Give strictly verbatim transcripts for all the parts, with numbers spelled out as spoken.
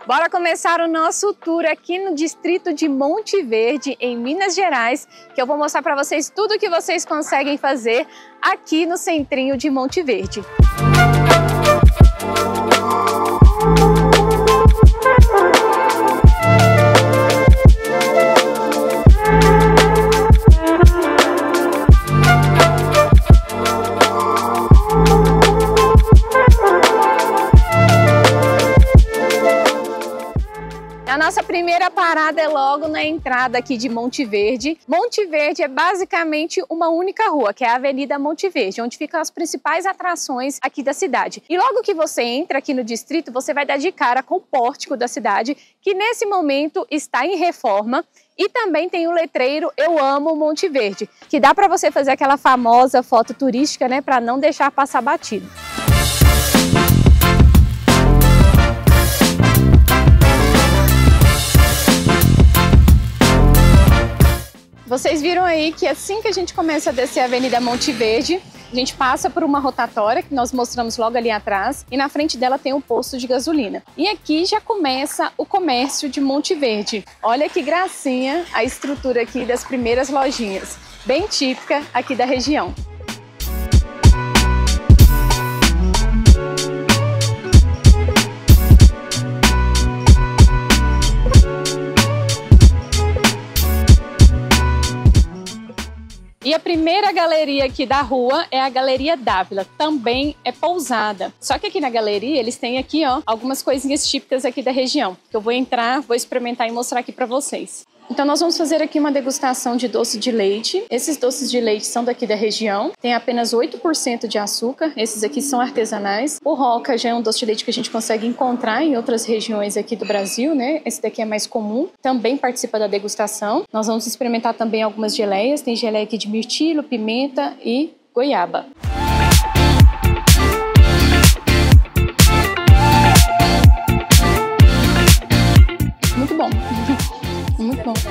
Bora começar o nosso tour aqui no distrito de Monte Verde, em Minas Gerais, que eu vou mostrar para vocês tudo o que vocês conseguem fazer aqui no centrinho de Monte Verde. A nossa primeira parada é logo na entrada aqui de Monte Verde. Monte Verde é basicamente uma única rua, que é a Avenida Monte Verde, onde ficam as principais atrações aqui da cidade. E logo que você entra aqui no distrito, você vai dar de cara com o pórtico da cidade, que nesse momento está em reforma. E também tem o letreiro Eu Amo Monte Verde, que dá para você fazer aquela famosa foto turística, né, para não deixar passar batido. Vocês viram aí que assim que a gente começa a descer a Avenida Monte Verde, a gente passa por uma rotatória, que nós mostramos logo ali atrás, e na frente dela tem um posto de gasolina. E aqui já começa o comércio de Monte Verde. Olha que gracinha a estrutura aqui das primeiras lojinhas, bem típica aqui da região. E a primeira galeria aqui da rua é a Galeria Dávila, também é pousada. Só que aqui na galeria eles têm aqui, ó, algumas coisinhas típicas aqui da região, que eu vou entrar, vou experimentar e mostrar aqui para vocês. Então nós vamos fazer aqui uma degustação de doce de leite. Esses doces de leite são daqui da região, tem apenas oito por cento de açúcar, esses aqui são artesanais. O Roca já é um doce de leite que a gente consegue encontrar em outras regiões aqui do Brasil, né? Esse daqui é mais comum, também participa da degustação. Nós vamos experimentar também algumas geleias, tem geleia aqui de mirtilo, pimenta e goiaba. Muito bom. Muito bom.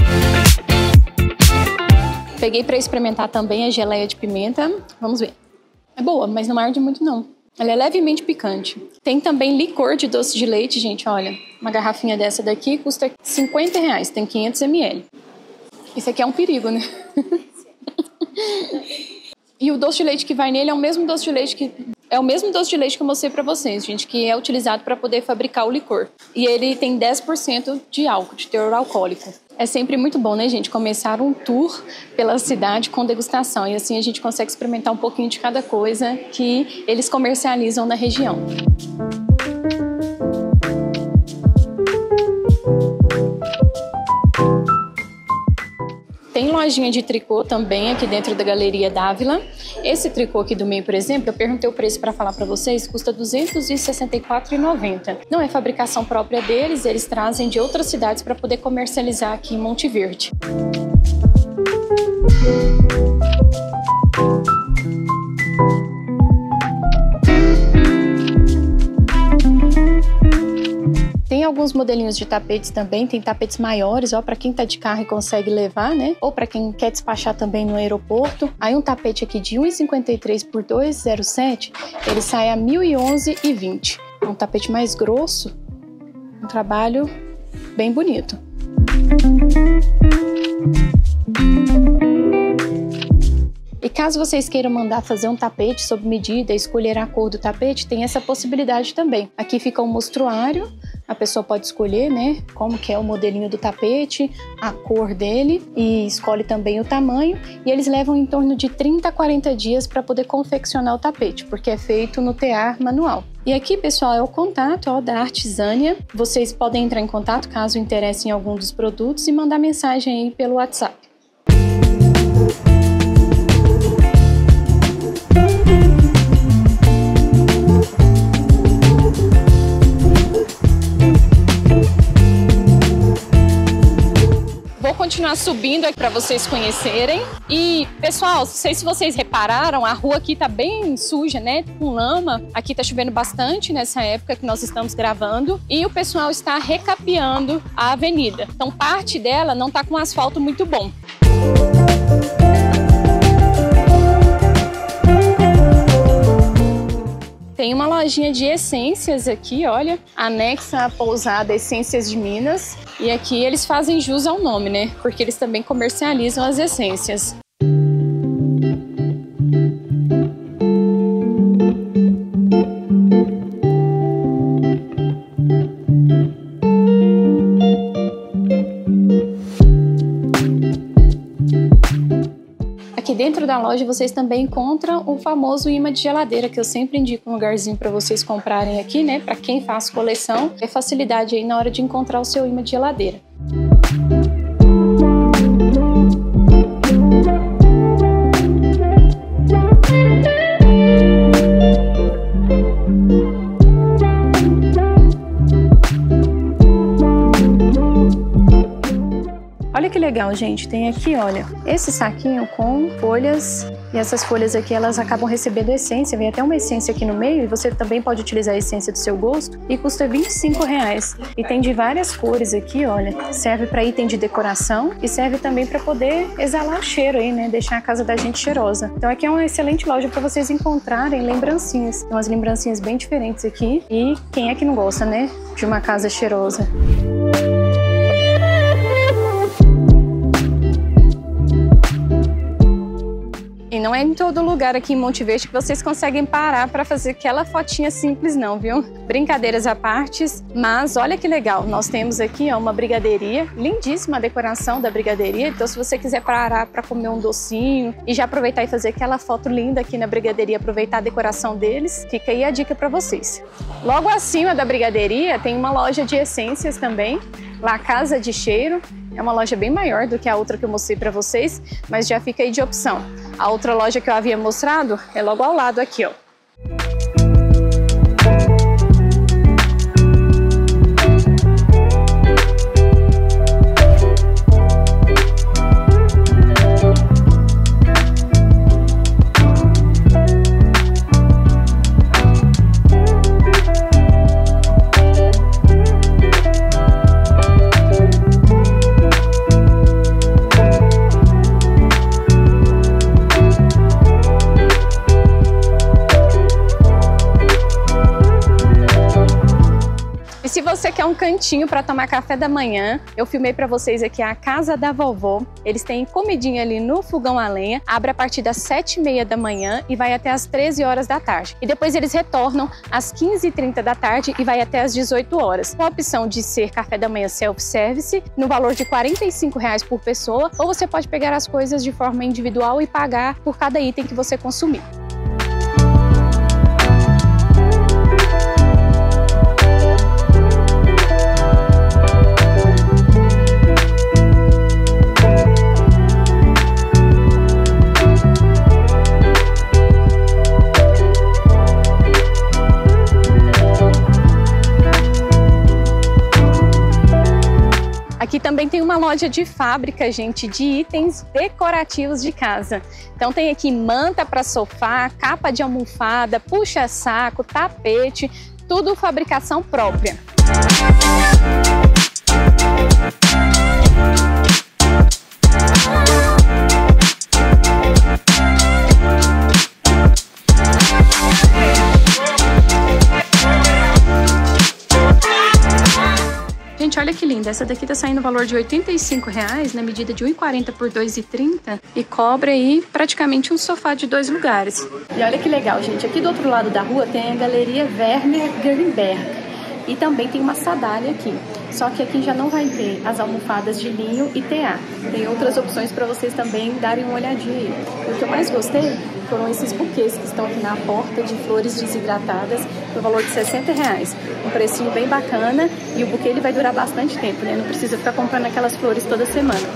Peguei para experimentar também a geleia de pimenta. Vamos ver. É boa, mas não arde muito não. Ela é levemente picante. Tem também licor de doce de leite, gente, olha. Uma garrafinha dessa daqui custa cinquenta reais, tem quinhentos mililitros. Isso aqui é um perigo, né? E o doce de leite que vai nele é o mesmo doce de leite que... É o mesmo doce de leite que eu mostrei para vocês, gente, que é utilizado para poder fabricar o licor. E ele tem dez por cento de álcool, de teor alcoólico. É sempre muito bom, né, gente, começar um tour pela cidade com degustação. E assim a gente consegue experimentar um pouquinho de cada coisa que eles comercializam na região. Tem lojinha de tricô também aqui dentro da Galeria Dávila. Esse tricô aqui do meio, por exemplo, eu perguntei o preço para falar para vocês, custa duzentos e sessenta e quatro reais e noventa centavos. Não é fabricação própria deles, eles trazem de outras cidades para poder comercializar aqui em Monte Verde. Tem alguns modelinhos de tapetes também, tem tapetes maiores, ó, para quem tá de carro e consegue levar, né? Ou para quem quer despachar também no aeroporto. Aí um tapete aqui de um real e cinquenta e três por dois reais e sete centavos, ele sai a mil e onze reais e vinte centavos. É um tapete mais grosso, um trabalho bem bonito. E caso vocês queiram mandar fazer um tapete sob medida, escolher a cor do tapete, tem essa possibilidade também. Aqui fica um mostruário, a pessoa pode escolher, né, como que é o modelinho do tapete, a cor dele e escolhe também o tamanho. E eles levam em torno de trinta a quarenta dias para poder confeccionar o tapete, porque é feito no tear manual. E aqui, pessoal, é o contato, ó, da Artesania. Vocês podem entrar em contato caso interessem em algum dos produtos e mandar mensagem aí pelo WhatsApp. Continuar subindo aqui para vocês conhecerem. E, pessoal, não sei se vocês repararam, a rua aqui tá bem suja, né? Com lama. Aqui tá chovendo bastante nessa época que nós estamos gravando. E o pessoal está recapeando a avenida. Então, parte dela não tá com asfalto muito bom. Tem uma lojinha de essências aqui, olha, anexa à pousada Essências de Minas. E aqui eles fazem jus ao nome, né? Porque eles também comercializam as essências. Aqui dentro da loja vocês também encontram o famoso imã de geladeira, que eu sempre indico um lugarzinho para vocês comprarem aqui, né? Para quem faz coleção, é facilidade aí na hora de encontrar o seu imã de geladeira. Olha que legal, gente, tem aqui, olha, esse saquinho com folhas, e essas folhas aqui, elas acabam recebendo essência, vem até uma essência aqui no meio, e você também pode utilizar a essência do seu gosto, e custa vinte e cinco reais. E tem de várias cores aqui, olha, serve para item de decoração, e serve também para poder exalar o cheiro aí, né, deixar a casa da gente cheirosa. Então aqui é uma excelente loja para vocês encontrarem lembrancinhas, tem umas lembrancinhas bem diferentes aqui, e quem é que não gosta, né, de uma casa cheirosa? E não é em todo lugar aqui em Monte Verde que vocês conseguem parar para fazer aquela fotinha simples não, viu? Brincadeiras à parte, mas olha que legal, nós temos aqui ó, uma brigadeiria, lindíssima a decoração da brigadeiria, então se você quiser parar para comer um docinho e já aproveitar e fazer aquela foto linda aqui na brigadeiria, aproveitar a decoração deles, fica aí a dica para vocês. Logo acima da brigadeiria tem uma loja de essências também, lá Casa de Cheiro. É uma loja bem maior do que a outra que eu mostrei para vocês, mas já fica aí de opção. A outra loja que eu havia mostrado é logo ao lado aqui, ó. Se você quer um cantinho para tomar café da manhã, eu filmei para vocês aqui a Casa da Vovó. Eles têm comidinha ali no fogão a lenha, abre a partir das sete e meia da manhã e vai até as treze horas da tarde. E depois eles retornam às quinze e trinta da tarde e vai até às dezoito horas. Com a opção de ser café da manhã self-service, no valor de quarenta e cinco reais por pessoa, ou você pode pegar as coisas de forma individual e pagar por cada item que você consumir. Aqui também tem uma loja de fábrica, gente, de itens decorativos de casa. Então tem aqui manta para sofá, capa de almofada, puxa-saco, tapete, tudo fabricação própria. Gente, olha que linda, essa daqui tá saindo no valor de oitenta e cinco reais, na medida de um e quarenta por dois e trinta, e cobre aí praticamente um sofá de dois lugares. E olha que legal, gente, aqui do outro lado da rua tem a Galeria Werner Grimberg, e também tem uma Sadalia aqui. Só que aqui já não vai ter as almofadas de linho e T A. Tem outras opções para vocês também darem uma olhadinha aí. O que eu mais gostei foram esses buquês que estão aqui na porta de flores desidratadas no valor de sessenta reais. Um precinho bem bacana e o buquê ele vai durar bastante tempo, né? Não precisa ficar comprando aquelas flores toda semana.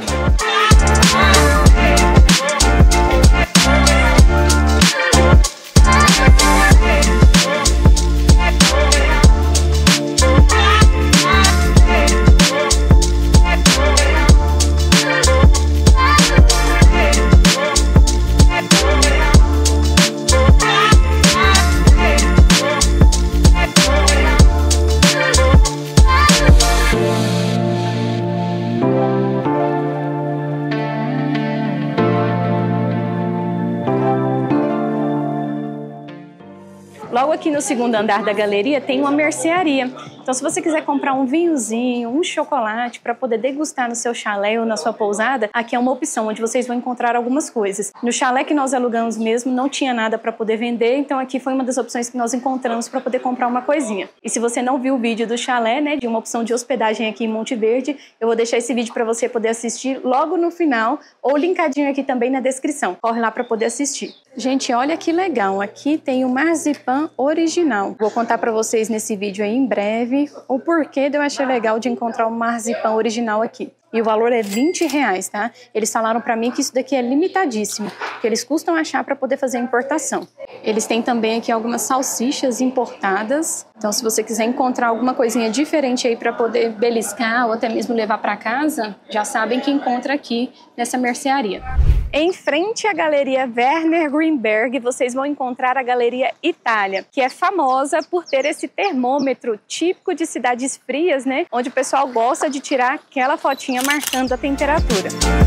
Logo aqui no segundo andar da galeria tem uma mercearia. Então, se você quiser comprar um vinhozinho, um chocolate para poder degustar no seu chalé ou na sua pousada, aqui é uma opção onde vocês vão encontrar algumas coisas. No chalé que nós alugamos mesmo, não tinha nada para poder vender, então aqui foi uma das opções que nós encontramos para poder comprar uma coisinha. E se você não viu o vídeo do chalé, né, de uma opção de hospedagem aqui em Monte Verde, eu vou deixar esse vídeo para você poder assistir logo no final ou linkadinho aqui também na descrição. Corre lá para poder assistir. Gente, olha que legal, aqui tem o marzipan original. Vou contar para vocês nesse vídeo aí em breve o porquê de eu achei legal de encontrar o marzipan original aqui. E o valor é vinte reais, tá? Eles falaram pra mim que isso daqui é limitadíssimo, que eles custam achar para poder fazer a importação. Eles têm também aqui algumas salsichas importadas. Então, se você quiser encontrar alguma coisinha diferente aí para poder beliscar ou até mesmo levar para casa, já sabem que encontra aqui nessa mercearia. Em frente à Galeria Werner Greenberg, vocês vão encontrar a Galeria Itália, que é famosa por ter esse termômetro típico de cidades frias, né? Onde o pessoal gosta de tirar aquela fotinha marcando a temperatura.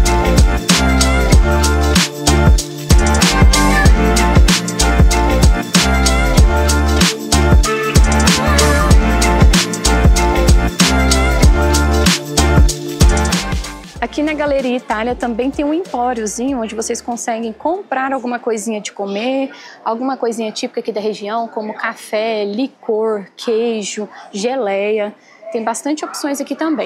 Aqui na Galeria Itália também tem um empóriozinho onde vocês conseguem comprar alguma coisinha de comer, alguma coisinha típica aqui da região, como café, licor, queijo, geleia. Tem bastante opções aqui também.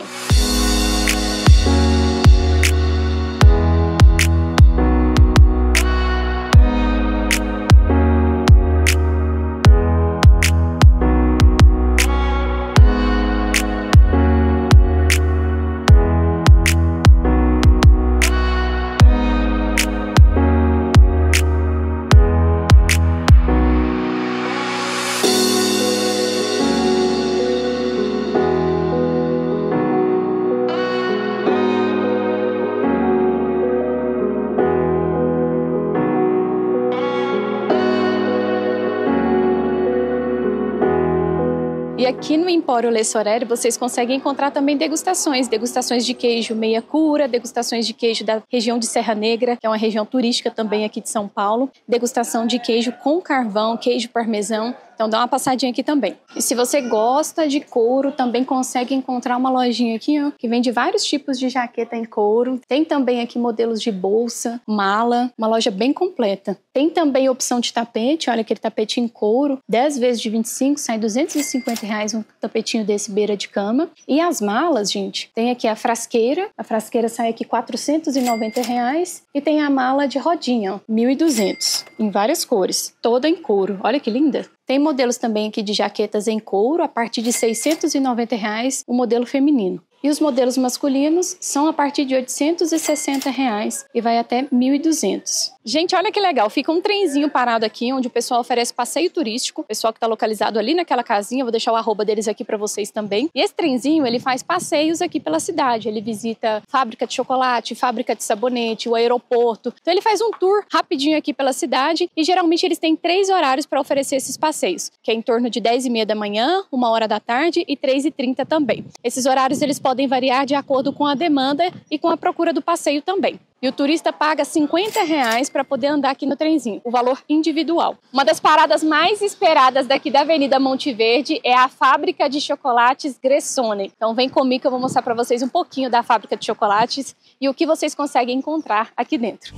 E aqui no Empório Le Sorelli vocês conseguem encontrar também degustações, degustações de queijo meia cura, degustações de queijo da região de Serra Negra, que é uma região turística também aqui de São Paulo, degustação de queijo com carvão, queijo parmesão. Então dá uma passadinha aqui também. E se você gosta de couro, também consegue encontrar uma lojinha aqui, ó, que vende vários tipos de jaqueta em couro. Tem também aqui modelos de bolsa, mala, uma loja bem completa. Tem também opção de tapete, olha aquele tapete em couro, dez vezes de vinte e cinco, sai duzentos e cinquenta reais um tapetinho desse beira de cama. E as malas, gente, tem aqui a frasqueira, a frasqueira sai aqui quatrocentos e noventa reais. E tem a mala de rodinha, ó, mil e duzentos, em várias cores, toda em couro. Olha que linda! Tem modelos também aqui de jaquetas em couro, a partir de seiscentos e noventa reais, o modelo feminino. E os modelos masculinos são a partir de oitocentos e sessenta reais e vai até mil e duzentos. Gente, olha que legal, fica um trenzinho parado aqui, onde o pessoal oferece passeio turístico. O pessoal que está localizado ali naquela casinha, vou deixar o arroba deles aqui para vocês também. E esse trenzinho, ele faz passeios aqui pela cidade. Ele visita fábrica de chocolate, fábrica de sabonete, o aeroporto. Então ele faz um tour rapidinho aqui pela cidade e geralmente eles têm três horários para oferecer esses passeios, que é em torno de dez e meia da manhã, uma hora da tarde e três e trinta também. Esses horários eles podem variar de acordo com a demanda e com a procura do passeio também. E o turista paga cinquenta reais para poder andar aqui no trenzinho, o valor individual. Uma das paradas mais esperadas daqui da Avenida Monte Verde é a fábrica de chocolates Gressone. Então vem comigo que eu vou mostrar para vocês um pouquinho da fábrica de chocolates e o que vocês conseguem encontrar aqui dentro.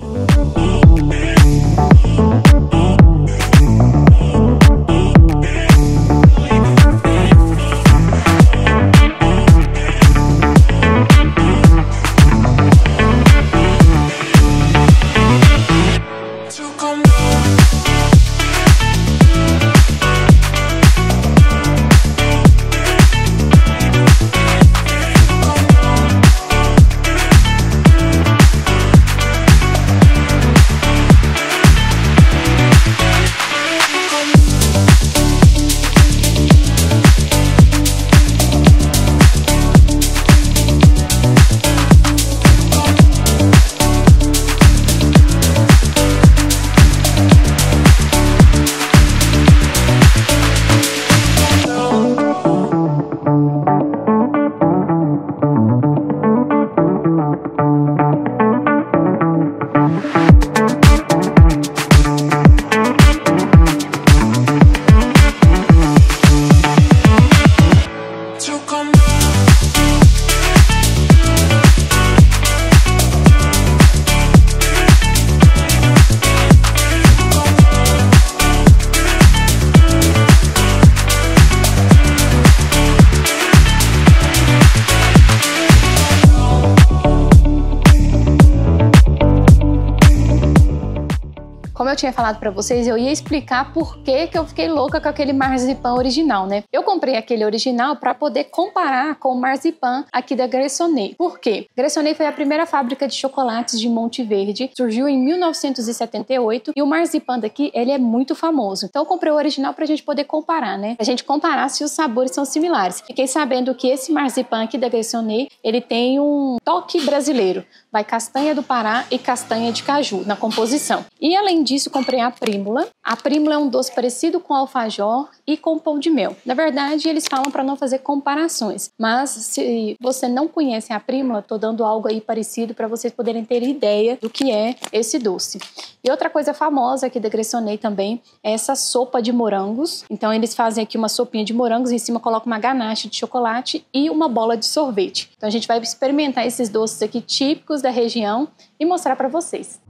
tinha falado pra vocês, eu ia explicar por que que eu fiquei louca com aquele marzipan original, né? Eu comprei aquele original pra poder comparar com o marzipan aqui da Gressoney. Por quê? Gressoney foi a primeira fábrica de chocolates de Monte Verde, surgiu em mil novecentos e setenta e oito e o marzipan daqui, ele é muito famoso. Então eu comprei o original pra gente poder comparar, né? A gente comparar se os sabores são similares. Fiquei sabendo que esse marzipan aqui da Gressoney, ele tem um toque brasileiro. Vai castanha do Pará e castanha de caju na composição. E além disso, comprei a prímula. A prímula é um doce parecido com alfajor e com pão de mel. Na verdade, eles falam para não fazer comparações, mas se você não conhece a prímula, tô dando algo aí parecido para vocês poderem ter ideia do que é esse doce. E outra coisa famosa aqui da Gressoney também é essa sopa de morangos. Então eles fazem aqui uma sopinha de morangos, em cima colocam uma ganache de chocolate e uma bola de sorvete. Então a gente vai experimentar esses doces aqui típicos da região e mostrar para vocês.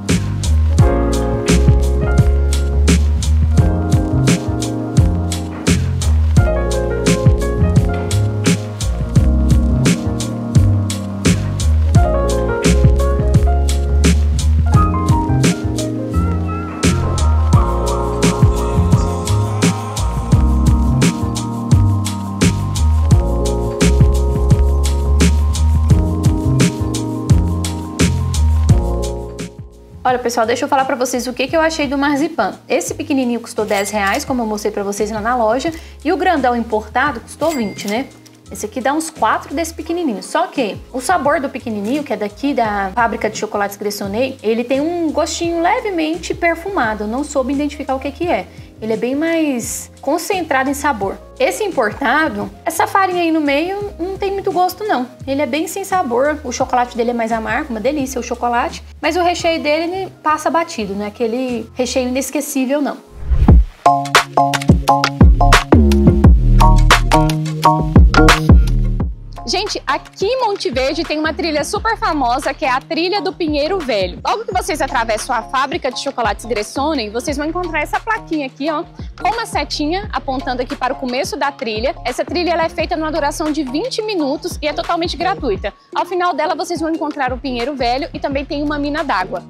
Olha, pessoal, deixa eu falar pra vocês o que, que eu achei do marzipan. Esse pequenininho custou dez reais, como eu mostrei pra vocês lá na loja, e o grandão importado custou vinte, né? Esse aqui dá uns quatro desse pequenininho. Só que o sabor do pequenininho, que é daqui da fábrica de chocolates Gressoney, ele tem um gostinho levemente perfumado. Eu não soube identificar o que que é. Ele é bem mais concentrado em sabor. Esse importado, essa farinha aí no meio não tem muito gosto não. Ele é bem sem sabor, o chocolate dele é mais amargo, uma delícia o chocolate. Mas o recheio dele ele passa batido, não é aquele recheio inesquecível não. Gente, aqui em Monte Verde tem uma trilha super famosa que é a Trilha do Pinheiro Velho. Logo que vocês atravessam a fábrica de chocolates Gressoney, vocês vão encontrar essa plaquinha aqui, ó, com uma setinha apontando aqui para o começo da trilha. Essa trilha ela é feita numa duração de vinte minutos e é totalmente gratuita. Ao final dela vocês vão encontrar o Pinheiro Velho e também tem uma mina d'água.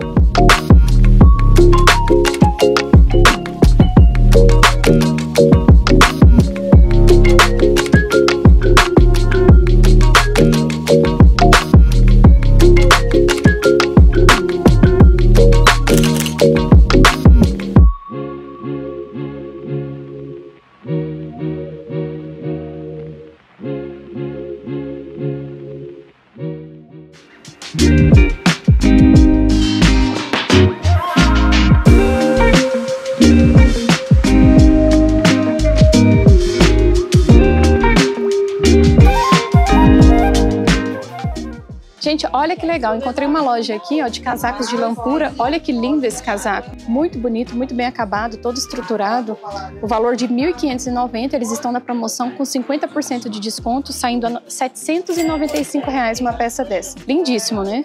Gente, olha que legal, encontrei uma loja aqui, ó, de casacos de lampura. Olha que lindo esse casaco, muito bonito, muito bem acabado, todo estruturado. O valor de mil quinhentos e noventa, eles estão na promoção com cinquenta por cento de desconto, saindo a setecentos e noventa e cinco reais uma peça dessa. Lindíssimo, né?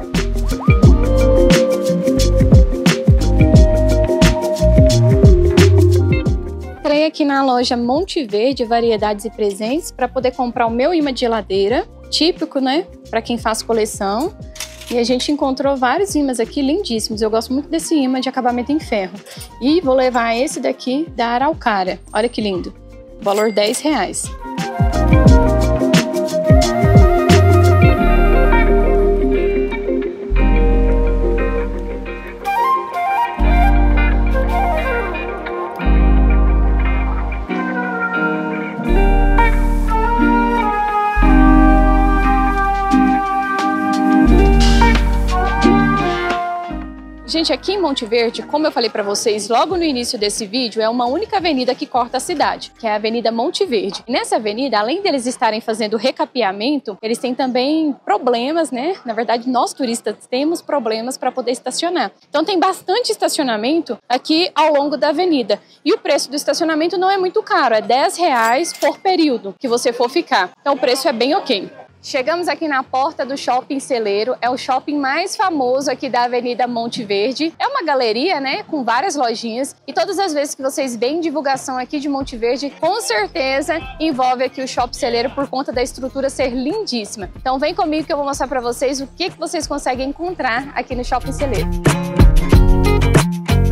Entrei aqui na loja Monte Verde, Variedades e Presentes, para poder comprar o meu imã de geladeira, típico, né, para quem faz coleção. E a gente encontrou vários imãs aqui lindíssimos. Eu gosto muito desse imã de acabamento em ferro. E vou levar esse daqui da Araucária. Olha que lindo. Valor dez reais. Gente, aqui em Monte Verde, como eu falei para vocês logo no início desse vídeo, é uma única avenida que corta a cidade, que é a Avenida Monte Verde. E nessa avenida, além deles estarem fazendo recapeamento, eles têm também problemas, né? Na verdade, nós turistas temos problemas para poder estacionar. Então tem bastante estacionamento aqui ao longo da avenida. E o preço do estacionamento não é muito caro, é dez reais por período que você for ficar. Então o preço é bem ok. Chegamos aqui na porta do Shopping Celeiro, é o shopping mais famoso aqui da Avenida Monte Verde. É uma galeria, né, com várias lojinhas, e todas as vezes que vocês veem divulgação aqui de Monte Verde, com certeza envolve aqui o Shopping Celeiro por conta da estrutura ser lindíssima. Então vem comigo que eu vou mostrar para vocês o que, que vocês conseguem encontrar aqui no Shopping Celeiro.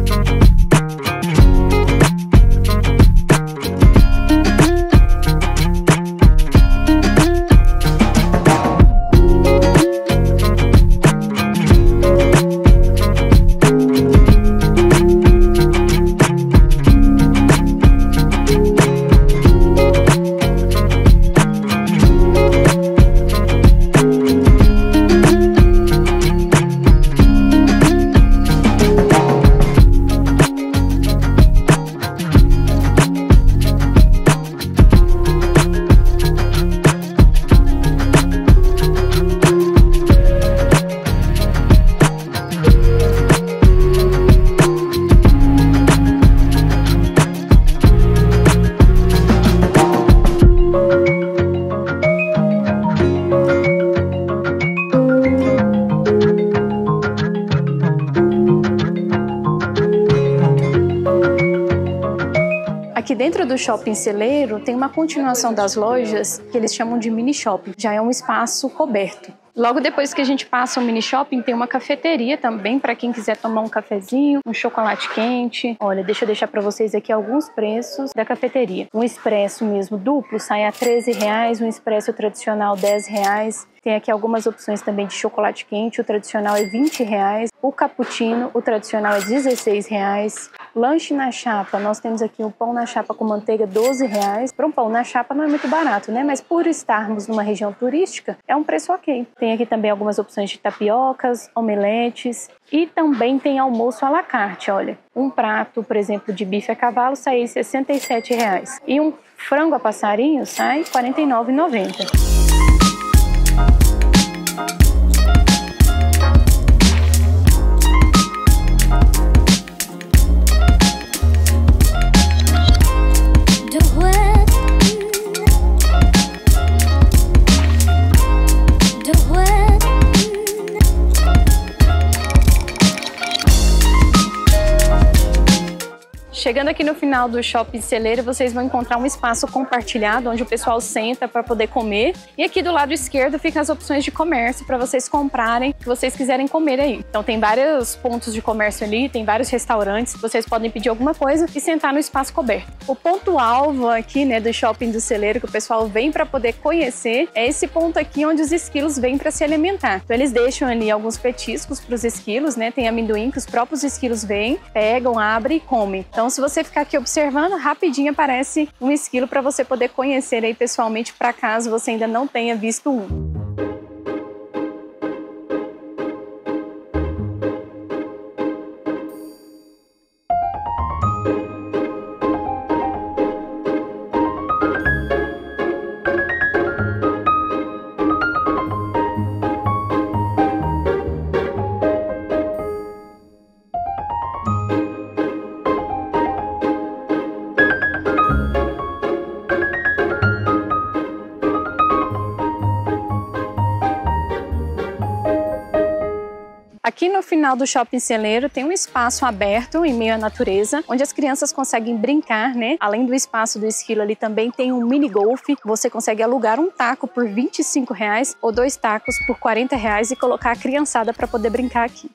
Dentro do Shopping Celeiro tem uma continuação das lojas que eles chamam de mini shopping. Já é um espaço coberto. Logo depois que a gente passa o mini shopping, tem uma cafeteria também para quem quiser tomar um cafezinho, um chocolate quente. Olha, deixa eu deixar para vocês aqui alguns preços da cafeteria. Um expresso mesmo duplo sai a treze reais, um expresso tradicional dez reais. Tem aqui algumas opções também de chocolate quente, o tradicional é vinte reais. O cappuccino, o tradicional é dezesseis reais. Lanche na chapa, nós temos aqui um pão na chapa com manteiga, doze reais. Para um pão na chapa não é muito barato, né? Mas por estarmos numa região turística, é um preço ok. Tem aqui também algumas opções de tapiocas, omeletes e também tem almoço à la carte, olha. Um prato, por exemplo, de bife a cavalo sai sessenta e sete reais. E um frango a passarinho sai quarenta e nove reais e noventa centavos. Chegando aqui no final do Shopping Celeiro, vocês vão encontrar um espaço compartilhado onde o pessoal senta para poder comer. E aqui do lado esquerdo ficam as opções de comércio para vocês comprarem o que vocês quiserem comer aí. Então tem vários pontos de comércio ali, tem vários restaurantes, vocês podem pedir alguma coisa e sentar no espaço coberto. O ponto-alvo aqui, né, do Shopping do Celeiro, que o pessoal vem para poder conhecer, é esse ponto aqui onde os esquilos vêm para se alimentar. Então eles deixam ali alguns petiscos para os esquilos, né? Tem amendoim que os próprios esquilos vêm, pegam, abrem e comem. Então se você ficar aqui observando, rapidinho aparece um esquilo para você poder conhecer aí pessoalmente, para caso você ainda não tenha visto um. Aqui no final do Shopping Celeiro tem um espaço aberto em meio à natureza, onde as crianças conseguem brincar, né? Além do espaço do esquilo ali também tem um mini golf. Você consegue alugar um taco por vinte e cinco reais ou dois tacos por quarenta reais e colocar a criançada para poder brincar aqui.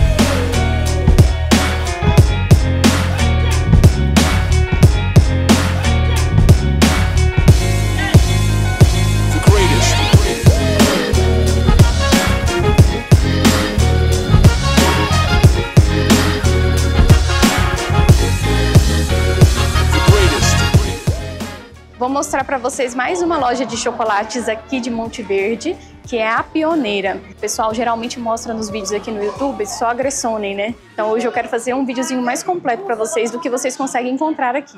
Vou mostrar para vocês mais uma loja de chocolates aqui de Monte Verde, que é a Pioneira. O pessoal geralmente mostra nos vídeos aqui no YouTube só a Gressone, né? Então hoje eu quero fazer um videozinho mais completo para vocês do que vocês conseguem encontrar aqui.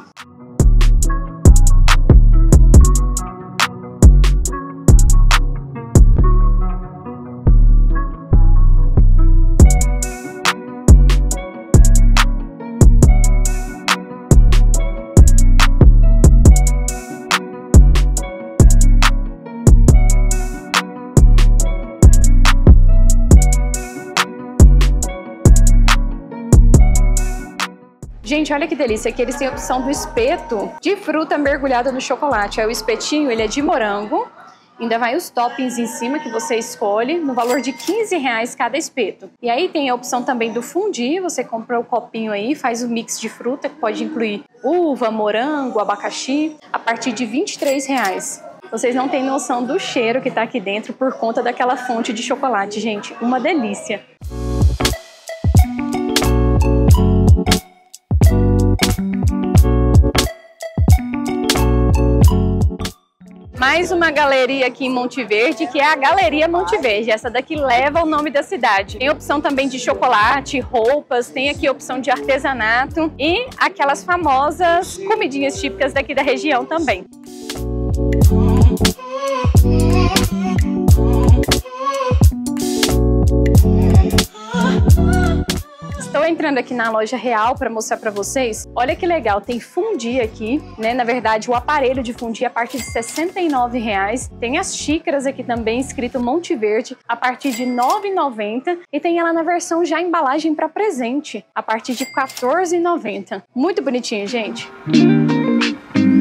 Gente, olha que delícia, aqui eles têm a opção do espeto de fruta mergulhada no chocolate. Aí o espetinho, ele é de morango, ainda vai os toppings em cima que você escolhe, no valor de quinze reais cada espeto. E aí tem a opção também do fondue, você compra o copinho aí, faz o mix de fruta, que pode incluir uva, morango, abacaxi, a partir de vinte e três reais. Vocês não têm noção do cheiro que tá aqui dentro por conta daquela fonte de chocolate, gente, uma delícia. Mais uma galeria aqui em Monte Verde, que é a Galeria Monte Verde. Essa daqui leva o nome da cidade. Tem opção também de chocolate, roupas, tem aqui a opção de artesanato e aquelas famosas comidinhas típicas daqui da região também. Estou entrando aqui na loja real para mostrar para vocês. Olha que legal, tem fondue aqui, né? Na verdade, o aparelho de fondue a partir de sessenta e nove reais. Tem as xícaras aqui também, escrito Monte Verde, a partir de nove reais e noventa centavos. E tem ela na versão já embalagem para presente, a partir de quatorze reais e noventa centavos. Muito bonitinho, gente.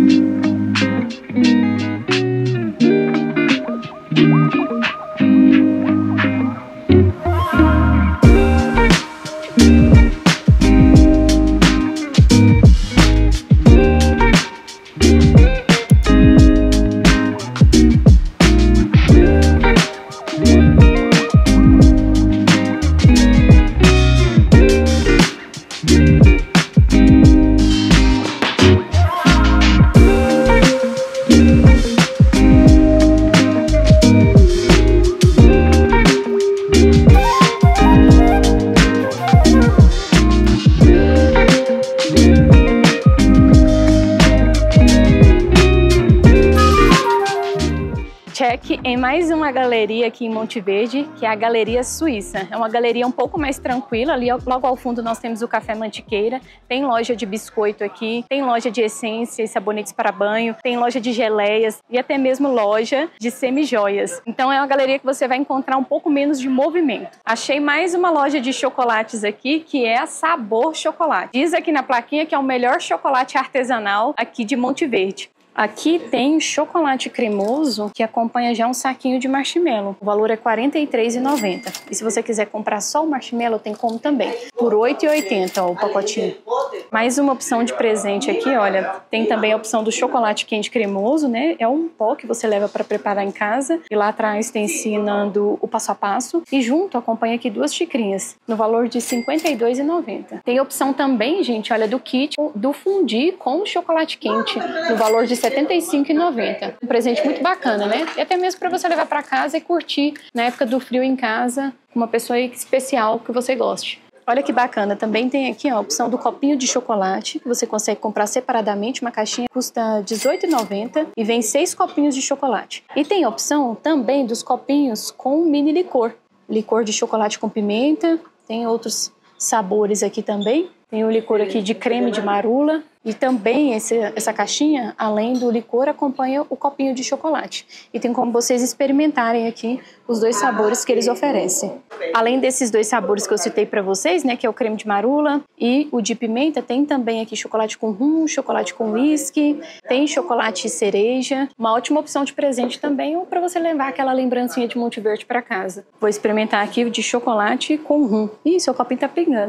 check em mais uma galeria aqui em Monte Verde, que é a Galeria Suíça. É uma galeria um pouco mais tranquila, ali logo ao fundo nós temos o Café Mantiqueira, tem loja de biscoito aqui, tem loja de essências, sabonetes para banho, tem loja de geleias e até mesmo loja de semijoias. Então é uma galeria que você vai encontrar um pouco menos de movimento. Achei mais uma loja de chocolates aqui, que é a Sabor Chocolate. Diz aqui na plaquinha que é o melhor chocolate artesanal aqui de Monte Verde. Aqui tem chocolate cremoso que acompanha já um saquinho de marshmallow. O valor é quarenta e três reais e noventa centavos. E se você quiser comprar só o marshmallow, tem como também. Por oito reais e oitenta centavos, ó, o pacotinho. Mais uma opção de presente aqui, olha. Tem também a opção do chocolate quente cremoso, né? É um pó que você leva para preparar em casa. E lá atrás tem ensinando o passo a passo. E junto acompanha aqui duas xicrinhas, no valor de cinquenta e dois reais e noventa centavos. Tem a opção também, gente, olha, do kit do fundi com chocolate quente, no valor de setenta e cinco reais e noventa centavos. Um presente muito bacana, né? E até mesmo para você levar para casa e curtir na época do frio em casa, com uma pessoa especial que você goste. Olha que bacana, também tem aqui ó, a opção do copinho de chocolate, que você consegue comprar separadamente, uma caixinha custa dezoito reais e noventa centavos e vem seis copinhos de chocolate. E tem a opção também dos copinhos com mini licor, licor de chocolate com pimenta, tem outros sabores aqui também. Tem o licor aqui de creme de marula e também esse, essa caixinha, além do licor, acompanha o copinho de chocolate. E tem como vocês experimentarem aqui os dois sabores que eles oferecem. Além desses dois sabores que eu citei para vocês, né, que é o creme de marula e o de pimenta, tem também aqui chocolate com rum, chocolate com whisky, tem chocolate cereja. Uma ótima opção de presente também, ou para você levar aquela lembrancinha de Monte Verde para casa. Vou experimentar aqui o de chocolate com rum. Ih, seu copinho tá pingando.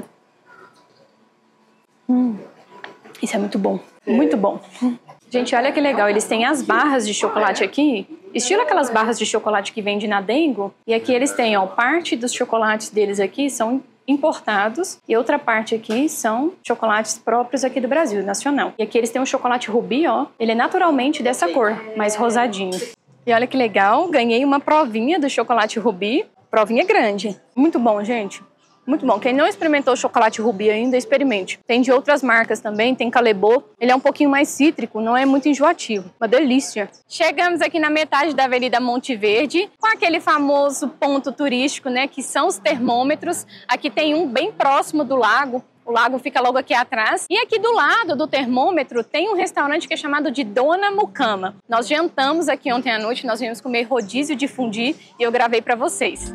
Hum, isso é muito bom, muito bom. Gente, olha que legal, eles têm as barras de chocolate aqui, estilo aquelas barras de chocolate que vende na Dengo. E aqui eles têm, ó, parte dos chocolates deles aqui são importados e outra parte aqui são chocolates próprios aqui do Brasil, nacional. E aqui eles têm um chocolate rubi, ó, ele é naturalmente dessa cor, mais rosadinho. E olha que legal, ganhei uma provinha do chocolate rubi, provinha grande. Muito bom, gente. Muito bom. Quem não experimentou o chocolate rubi ainda, experimente. Tem de outras marcas também, tem Calebo. Ele é um pouquinho mais cítrico, não é muito enjoativo. Uma delícia. Chegamos aqui na metade da Avenida Monte Verde, com aquele famoso ponto turístico, né, que são os termômetros. Aqui tem um bem próximo do lago. O lago fica logo aqui atrás. E aqui do lado do termômetro tem um restaurante que é chamado de Dona Mucama. Nós jantamos aqui ontem à noite, nós viemos comer rodízio de fundi e eu gravei para vocês.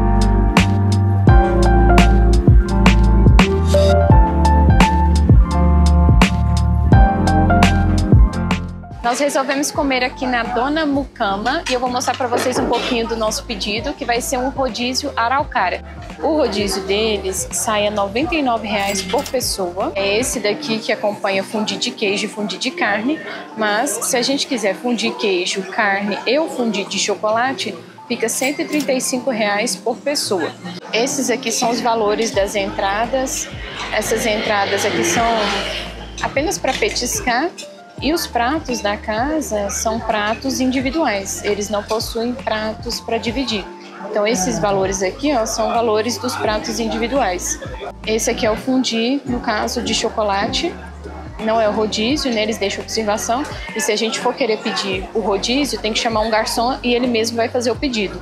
Nós resolvemos comer aqui na Dona Mucama e eu vou mostrar para vocês um pouquinho do nosso pedido, que vai ser um rodízio araucária. O rodízio deles sai a noventa e nove reais por pessoa. É esse daqui que acompanha fundi de queijo e fundi de carne, mas se a gente quiser fundir queijo, carne e o fundi de chocolate, fica cento e trinta e cinco reais por pessoa. Esses aqui são os valores das entradas. Essas entradas aqui são apenas para petiscar. E os pratos da casa são pratos individuais, eles não possuem pratos para dividir. Então esses valores aqui ó, são valores dos pratos individuais. Esse aqui é o fundi, no caso de chocolate, não é o rodízio, né? Eles deixam observação. E se a gente for querer pedir o rodízio, tem que chamar um garçom e ele mesmo vai fazer o pedido.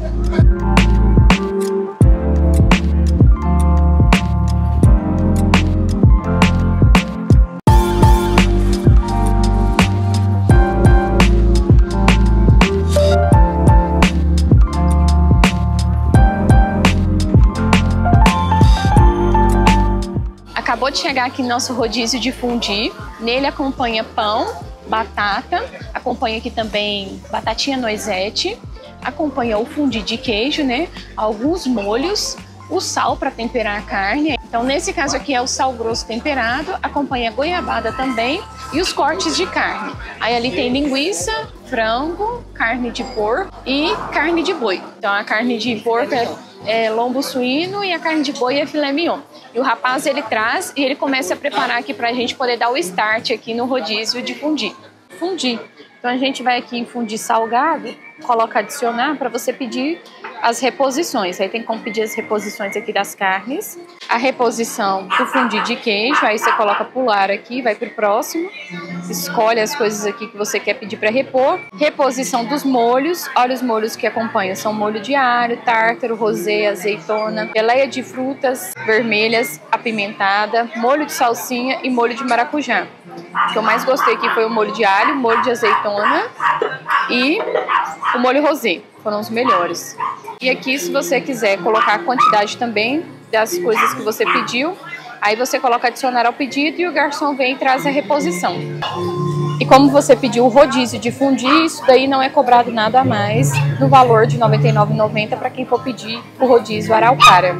Acabou de chegar aqui nosso rodízio de fundi. Nele acompanha pão, batata, acompanha aqui também batatinha noisette, acompanha o fundi de queijo, né? Alguns molhos, o sal para temperar a carne. Então nesse caso aqui é o sal grosso temperado, acompanha goiabada também e os cortes de carne. Aí ali tem linguiça, frango, carne de porco e carne de boi. Então a carne de porco é, é lombo suíno e a carne de boi é filé mignon. E o rapaz ele traz e ele começa a preparar aqui pra gente poder dar o start aqui no rodízio de fundi. Fundi. Então a gente vai aqui em fundi salgado, coloca adicionar para você pedir as reposições. Aí tem como pedir as reposições aqui das carnes. A reposição do fundi de queijo, aí você coloca pular aqui, vai pro próximo. Escolhe as coisas aqui que você quer pedir para repor. Reposição dos molhos. Olha os molhos que acompanham. São molho de alho, tártaro, rosé, azeitona, geleia de frutas vermelhas, apimentada, molho de salsinha e molho de maracujá. O que eu mais gostei aqui foi o molho de alho, molho de azeitona e o molho rosé. Foram os melhores. E aqui, se você quiser colocar a quantidade também das coisas que você pediu, aí você coloca adicionar ao pedido e o garçom vem e traz a reposição. E como você pediu o rodízio de fundi, isso daí não é cobrado nada a mais no valor de noventa e nove reais e noventa centavos para quem for pedir o rodízio araucária.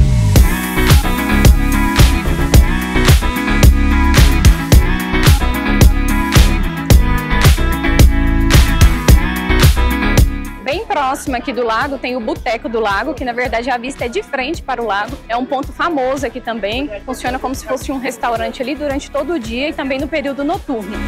Próximo aqui do lago tem o Boteco do Lago, que na verdade a vista é de frente para o lago. É um ponto famoso aqui também. Funciona como se fosse um restaurante ali durante todo o dia e também no período noturno.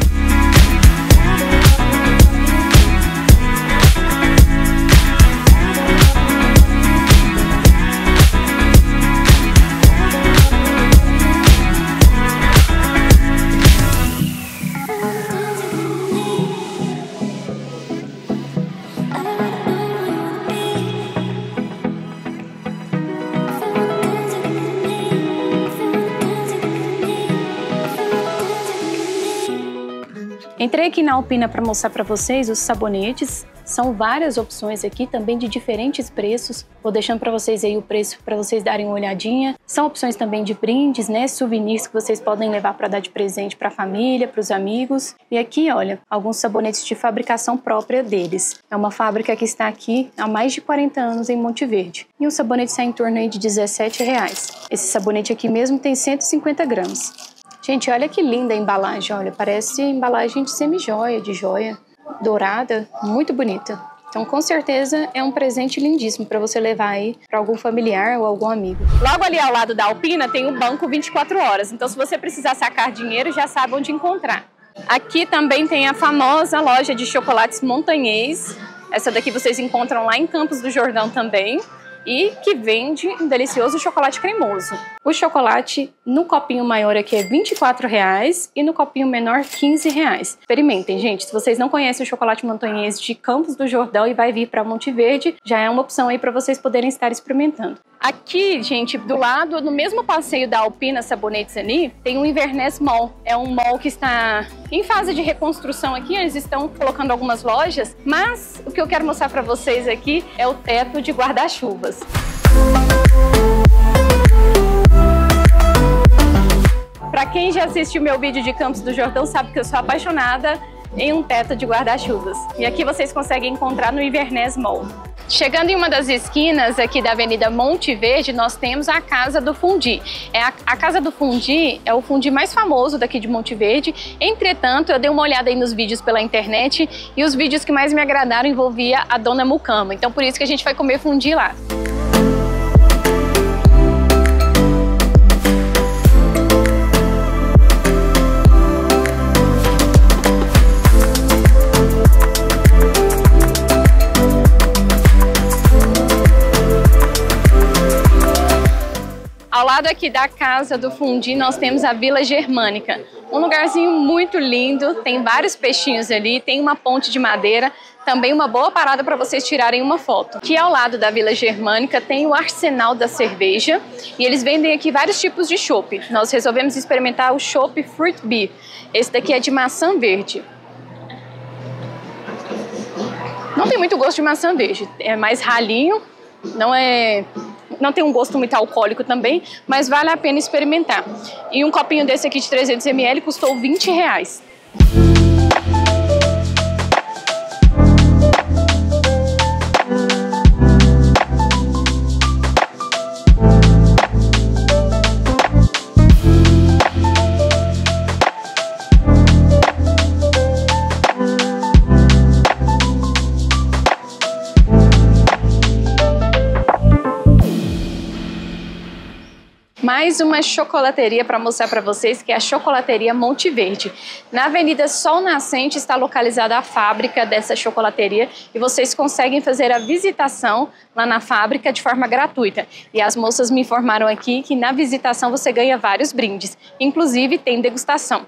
Entrei aqui na Alpina para mostrar para vocês os sabonetes. São várias opções aqui, também de diferentes preços. Vou deixando para vocês aí o preço para vocês darem uma olhadinha. São opções também de brindes, né? Souvenirs que vocês podem levar para dar de presente para a família, para os amigos. E aqui, olha, alguns sabonetes de fabricação própria deles. É uma fábrica que está aqui há mais de quarenta anos em Monte Verde. E um sabonete sai em torno aí de dezessete reais. Esse sabonete aqui mesmo tem cento e cinquenta gramas. Gente, olha que linda a embalagem, olha, parece embalagem de semi-joia, de joia dourada, muito bonita. Então, com certeza, é um presente lindíssimo para você levar aí para algum familiar ou algum amigo. Logo ali ao lado da Alpina tem o banco vinte e quatro horas, então se você precisar sacar dinheiro, já sabe onde encontrar. Aqui também tem a famosa loja de chocolates Montanhês. Essa daqui vocês encontram lá em Campos do Jordão também. E que vende um delicioso chocolate cremoso. O chocolate no copinho maior aqui é vinte e quatro reais e no copinho menor quinze reais. Experimentem, gente. Se vocês não conhecem o chocolate montanhês de Campos do Jordão e vai vir para Monte Verde, já é uma opção aí para vocês poderem estar experimentando. Aqui, gente, do lado, no mesmo passeio da Alpina Sabonetes ali, tem o Inverness Mall. É um mall que está em fase de reconstrução aqui, eles estão colocando algumas lojas, mas o que eu quero mostrar para vocês aqui é o teto de guarda-chuvas. Para quem já assistiu meu vídeo de Campos do Jordão sabe que eu sou apaixonada em um teto de guarda-chuvas. E aqui vocês conseguem encontrar no Inverness Mall. Chegando em uma das esquinas aqui da Avenida Monte Verde, nós temos a Casa do Fundi. É a, a Casa do Fundi é o fundi mais famoso daqui de Monte Verde. Entretanto, eu dei uma olhada aí nos vídeos pela internet e os vídeos que mais me agradaram envolvia a Dona Mucama. Então por isso que a gente vai comer fundi lá. Ao lado aqui da Casa do Fundi, nós temos a Vila Germânica. Um lugarzinho muito lindo, tem vários peixinhos ali, tem uma ponte de madeira, também uma boa parada para vocês tirarem uma foto. Aqui ao lado da Vila Germânica tem o Arsenal da Cerveja e eles vendem aqui vários tipos de chopp. Nós resolvemos experimentar o chopp Fruit Beer. Esse daqui é de maçã verde. Não tem muito gosto de maçã verde, é mais ralinho, não é... Não tem um gosto muito alcoólico também, mas vale a pena experimentar. E um copinho desse aqui de trezentos mililitros custou vinte reais. Mais uma chocolateria para mostrar para vocês, que é a Chocolateria Monte Verde. Na Avenida Sol Nascente está localizada a fábrica dessa chocolateria e vocês conseguem fazer a visitação lá na fábrica de forma gratuita. E as moças me informaram aqui que na visitação você ganha vários brindes, inclusive tem degustação.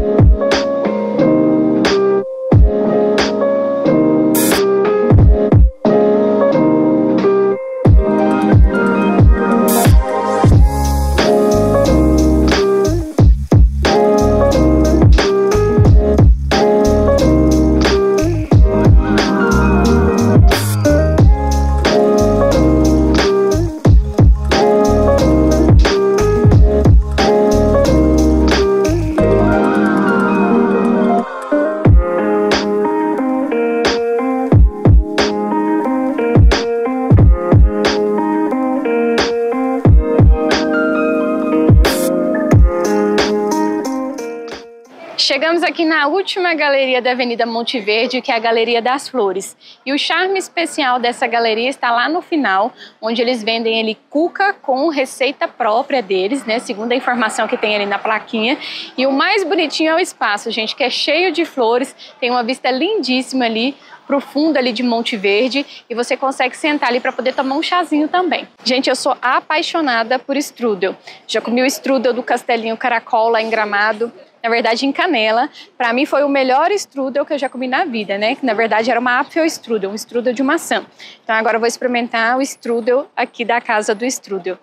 Chegamos aqui na última galeria da Avenida Monte Verde, que é a Galeria das Flores. E o charme especial dessa galeria está lá no final, onde eles vendem ali cuca com receita própria deles, né? Segundo a informação que tem ali na plaquinha. E o mais bonitinho é o espaço, gente, que é cheio de flores, tem uma vista lindíssima ali pro fundo ali de Monte Verde e você consegue sentar ali para poder tomar um chazinho também. Gente, eu sou apaixonada por strudel. Já comi o strudel do Castelinho Caracol lá em Gramado. Na verdade, em Canela, para mim foi o melhor strudel que eu já comi na vida, né? Que na verdade era uma Apfelstrudel, um strudel de maçã. Então agora eu vou experimentar o strudel aqui da casa do strudel.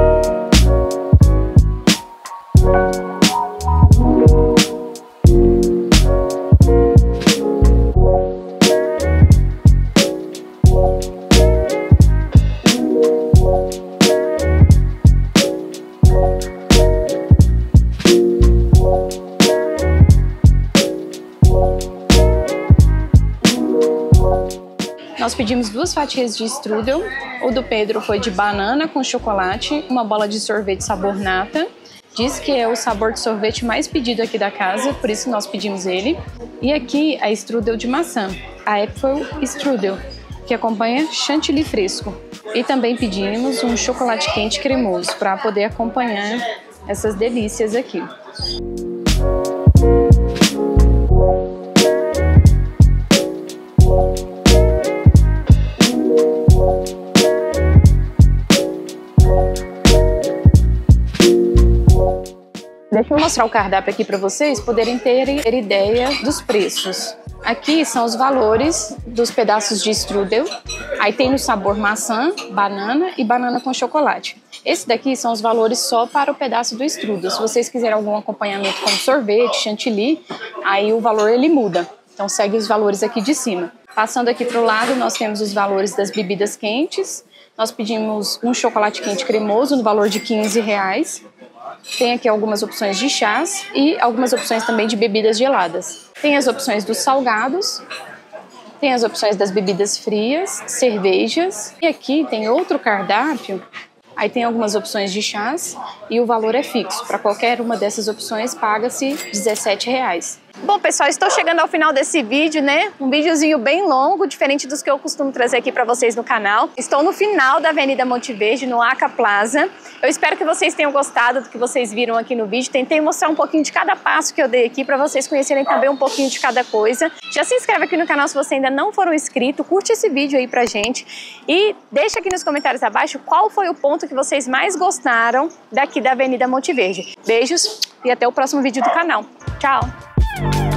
Nós pedimos duas fatias de strudel, o do Pedro foi de banana com chocolate, uma bola de sorvete sabor nata. Diz que é o sabor de sorvete mais pedido aqui da casa, por isso nós pedimos ele. E aqui a strudel de maçã, a Apfelstrudel, que acompanha chantilly fresco. E também pedimos um chocolate quente cremoso para poder acompanhar essas delícias aqui. Deixa eu mostrar o cardápio aqui para vocês poderem ter ideia dos preços. Aqui são os valores dos pedaços de strudel. Aí tem no sabor maçã, banana e banana com chocolate. Esse daqui são os valores só para o pedaço do strudel. Se vocês quiserem algum acompanhamento como sorvete, chantilly, aí o valor ele muda. Então segue os valores aqui de cima. Passando aqui para o lado, nós temos os valores das bebidas quentes. Nós pedimos um chocolate quente cremoso no valor de quinze reais. Tem aqui algumas opções de chás e algumas opções também de bebidas geladas. Tem as opções dos salgados, tem as opções das bebidas frias, cervejas. E aqui tem outro cardápio, aí tem algumas opções de chás e o valor é fixo. Para qualquer uma dessas opções paga-se dezessete reais. Bom, pessoal, estou chegando ao final desse vídeo, né? Um videozinho bem longo, diferente dos que eu costumo trazer aqui para vocês no canal. Estou no final da Avenida Monte Verde, no Aca Plaza. Eu espero que vocês tenham gostado do que vocês viram aqui no vídeo. Tentei mostrar um pouquinho de cada passo que eu dei aqui para vocês conhecerem também um pouquinho de cada coisa. Já se inscreve aqui no canal se você ainda não for um inscrito, curte esse vídeo aí pra gente e deixa aqui nos comentários abaixo qual foi o ponto que vocês mais gostaram daqui da Avenida Monte Verde. Beijos e até o próximo vídeo do canal. Tchau!